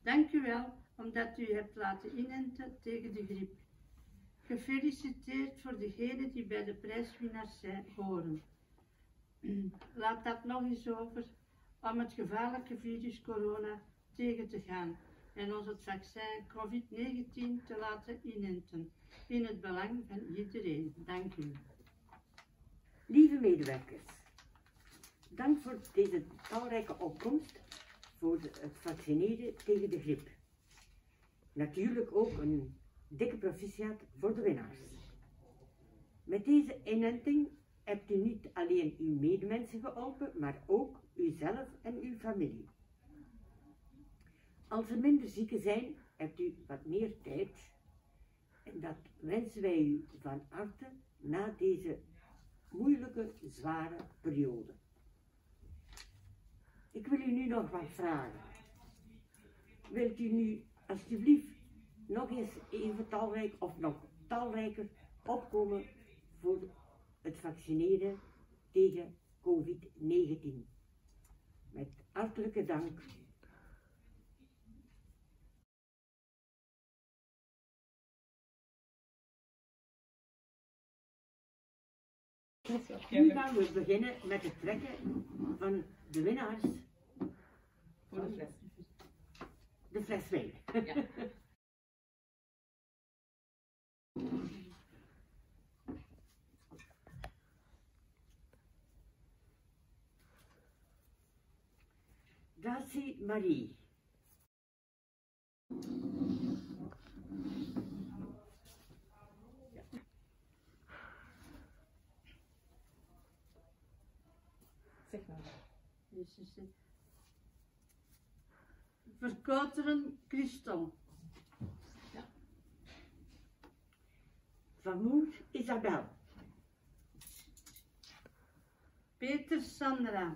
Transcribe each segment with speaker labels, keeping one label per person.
Speaker 1: Dank u wel omdat u hebt laten inenten tegen de griep. Gefeliciteerd voor degenen die bij de prijswinnaars horen. Laat dat nog eens over om het gevaarlijke virus corona tegen te gaan en ons het vaccin COVID-19 te laten inenten, in het belang van iedereen. Dank u.
Speaker 2: Lieve medewerkers, dank voor deze talrijke opkomst voor het vaccineren tegen de griep. Natuurlijk ook een dikke proficiat voor de winnaars. Met deze inenting hebt u niet alleen uw medemensen geholpen, maar ook uzelf en uw familie. Als er minder zieken zijn, hebt u wat meer tijd en dat wensen wij u van harte na deze moeilijke, zware periode. Ik wil u nu nog wat vragen. Wilt u nu alsjeblieft nog eens even talrijk of nog talrijker opkomen voor het vaccineren tegen COVID-19? Met hartelijke dank. Nu gaan we beginnen met het trekken van de winnaars
Speaker 3: Voor de fles.
Speaker 2: de fles wijn.
Speaker 3: Ja.
Speaker 2: Dacie Marie.
Speaker 3: Zeg maar.
Speaker 1: Verkouteren Christel.
Speaker 3: Ja.
Speaker 2: Van Moer Isabel.
Speaker 1: Peter Sandra.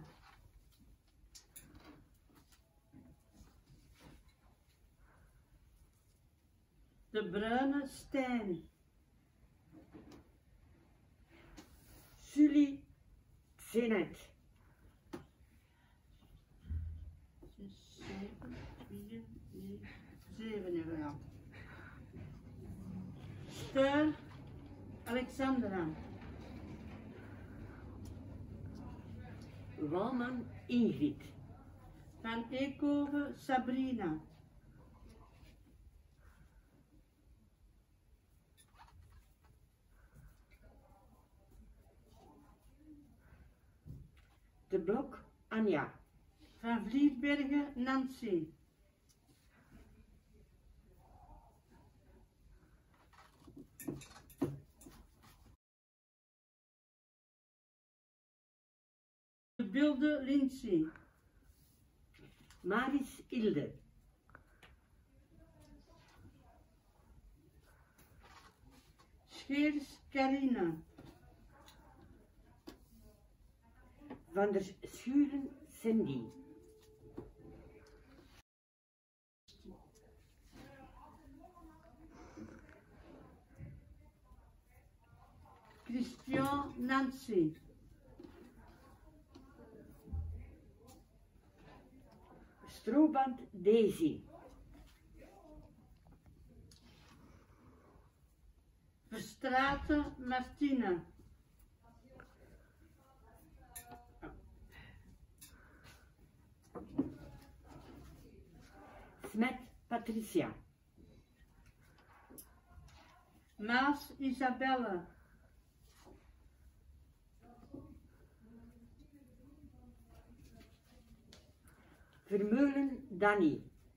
Speaker 1: De Bruine Stijn.
Speaker 2: Sully Zenet.
Speaker 1: 6, 7, 4, 9, 7 hebben we gehad. Steun Alexandra.
Speaker 2: Walman Ingrid.
Speaker 1: Van Eekhoven Sabrina.
Speaker 2: De Blok Anja.
Speaker 1: Van Vlietbergen Nancy. De Bilde Lindsay.
Speaker 2: Maris Ilde.
Speaker 1: Scheers Carina.
Speaker 2: Van der Schuren Cindy.
Speaker 1: Christian Nancy.
Speaker 2: Strooband Daisy.
Speaker 1: Verstraeten Martina.
Speaker 2: Smet Patricia.
Speaker 1: Maas Isabelle.
Speaker 2: Vermeulen Danny.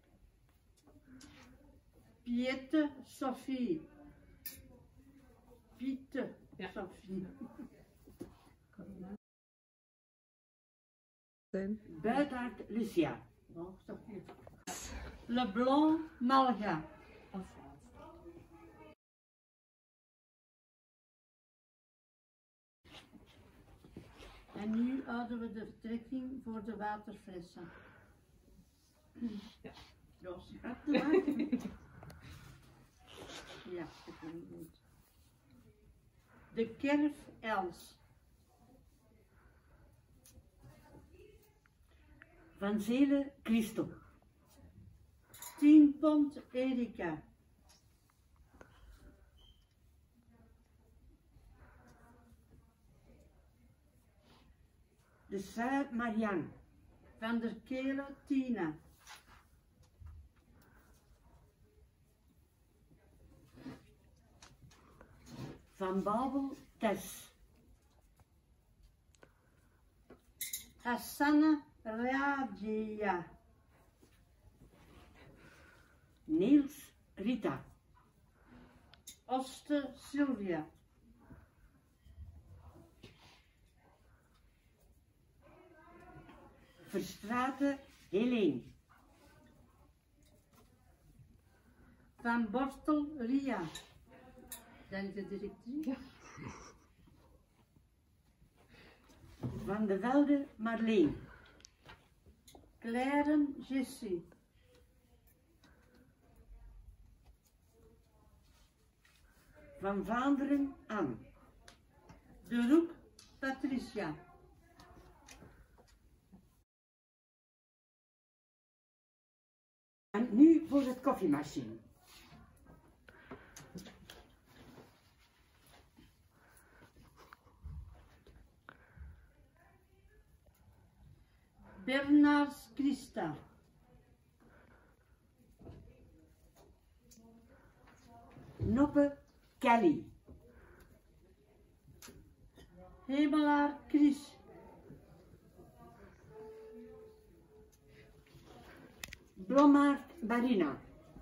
Speaker 1: Piette Sophie. Piette
Speaker 3: Ja.
Speaker 1: Sophie.
Speaker 2: Buitaard Lucia.
Speaker 1: Oh, Sophie. Leblanc Malga. En nu houden we de vertrekking voor de waterflessen.
Speaker 3: Ja.
Speaker 1: Jos, gaat het maar? Ja, dat komt goed. De Kerf Els.
Speaker 2: Van Zelen Christo.
Speaker 1: Stienpont Erika.
Speaker 2: De Suit Marianne.
Speaker 1: Van der Kelen Tina.
Speaker 2: Van Babel Tess.
Speaker 1: Hassanne Radia.
Speaker 2: Niels Rita.
Speaker 1: Oster Sylvia.
Speaker 2: Verstraeten Helene.
Speaker 1: Van Bortel Ria. Denk de directrice.
Speaker 3: Ja.
Speaker 2: Van de Velde Marleen.
Speaker 1: Claire Jessie.
Speaker 2: Van Vlaanderen Anne.
Speaker 1: De Roek Patricia.
Speaker 2: En nu voor het koffiemachine.
Speaker 1: Bernards Christa.
Speaker 2: Noppe Kelly.
Speaker 1: Hemelaar Chris.
Speaker 2: Blommaert Barina.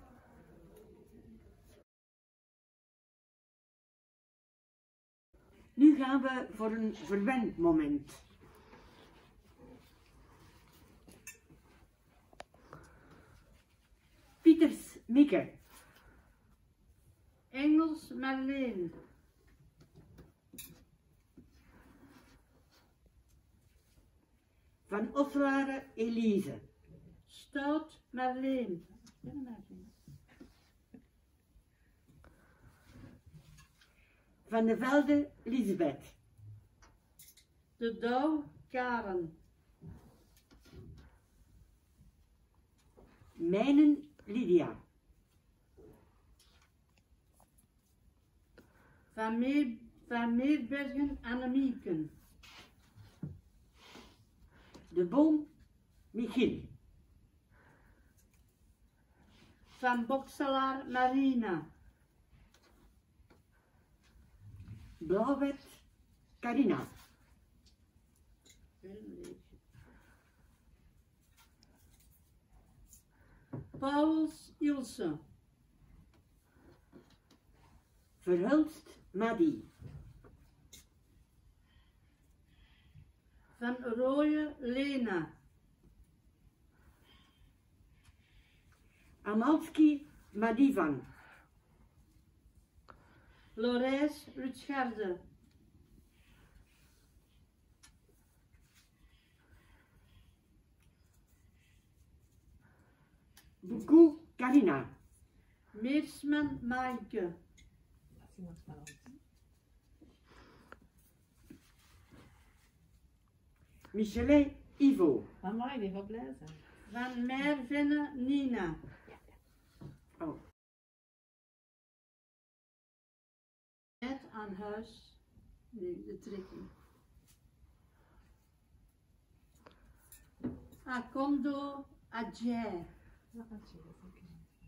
Speaker 2: Nu gaan we voor een verwend moment. Pieters Mieke.
Speaker 1: Engels Marleen.
Speaker 2: Van Oswaren Elise.
Speaker 1: Stout Marleen.
Speaker 2: Van de Velde Lisbeth.
Speaker 1: De Douw Karen.
Speaker 2: Mijnen Lydia.
Speaker 1: Van Meerbergen Annemieken.
Speaker 2: De Boom Michiel.
Speaker 1: Van Bokselaar Marina.
Speaker 2: Blauwet Carina.
Speaker 1: Pauls Ilse.
Speaker 2: Verhulst Madi.
Speaker 1: Van Rooyen Lena.
Speaker 2: Amalski Madivan.
Speaker 1: Lorijs Rutscharde.
Speaker 2: Buku Carina.
Speaker 1: Meersman Maaike.
Speaker 3: Dat is iemand van ons.
Speaker 2: Michelet Ivo.
Speaker 3: Amai, die gaat blij zijn.
Speaker 1: Van Mervenne Nina.
Speaker 2: Oh.
Speaker 1: Net aan huis. Nee, de trekking. Akondo Adjai.
Speaker 3: Ja, dat is oké.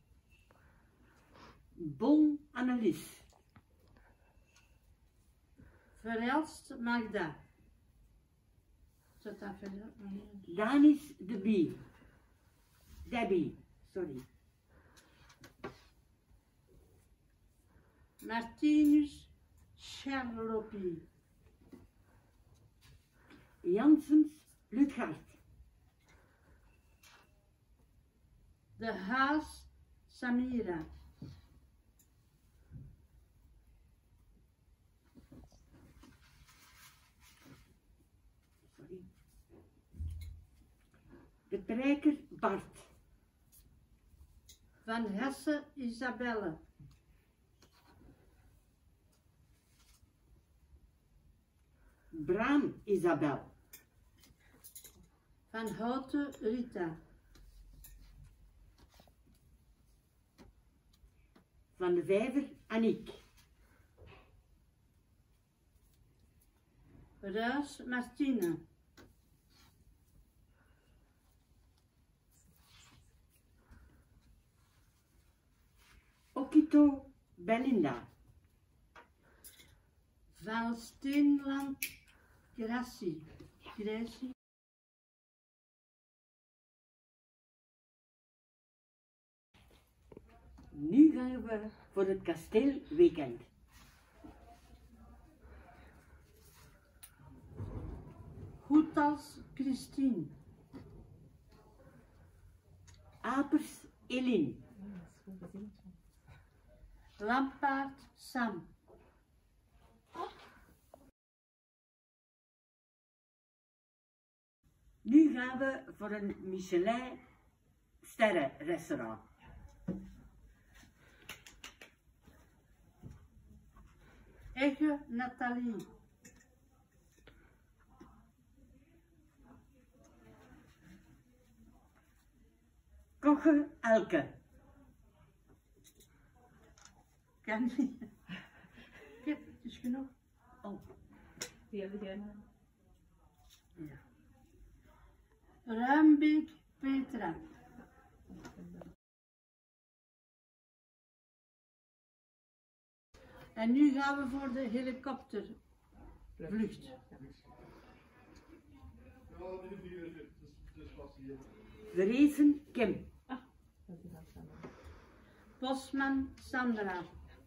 Speaker 2: Bon Annelies.
Speaker 1: Verhelst Magda. Zat dat verder?
Speaker 2: Danis de Bie. Debbie, sorry.
Speaker 1: Martinus Charlopi.
Speaker 2: Janssens Lutgard.
Speaker 1: De Haas Samira.
Speaker 2: Sorry. De Prijker Bart.
Speaker 1: Van Hesse Isabelle.
Speaker 2: Braam Isabel.
Speaker 1: Van Houten Rita.
Speaker 2: Van de Vijver, Aniek.
Speaker 1: Ruis, Martine.
Speaker 2: Okito, Belinda.
Speaker 1: Van Steenland, Gracie. Gracie.
Speaker 2: Nu gaan we voor het kasteelweekend.
Speaker 1: Goethals, Christine.
Speaker 2: Apers, Eline.
Speaker 3: Ja, dat is goed gezien.
Speaker 1: Lampaard, Sam.
Speaker 2: Nu gaan we voor een Michelin sterrenrestaurant.
Speaker 1: Egge, Nathalie.
Speaker 2: Koche, Elke.
Speaker 1: Kan niet. Kijk, het is genoeg.
Speaker 2: Oh,
Speaker 3: Die heb jij nou.
Speaker 2: ja.
Speaker 1: Ruimbeek, Petra. En nu gaan we voor de helikoptervlucht.
Speaker 2: Verrezen, Kim.
Speaker 3: Dat is dat dan.
Speaker 1: Bosman, Sandra.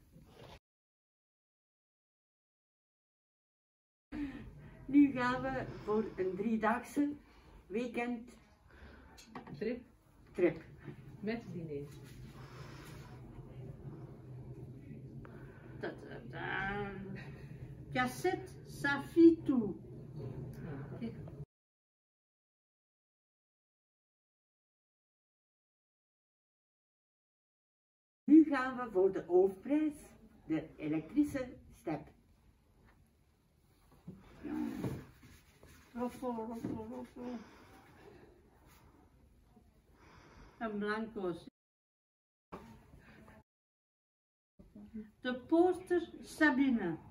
Speaker 2: Nu gaan we voor een 3-daagse weekend
Speaker 3: Trip
Speaker 2: trip.
Speaker 3: met diner.
Speaker 1: Ta-ta-ta. Cassette, Safitou. Kijk.
Speaker 2: Nu gaan we voor de hoofdprijs, de elektrische step.
Speaker 1: Roffel. En blanco's. De poorter, Sabine.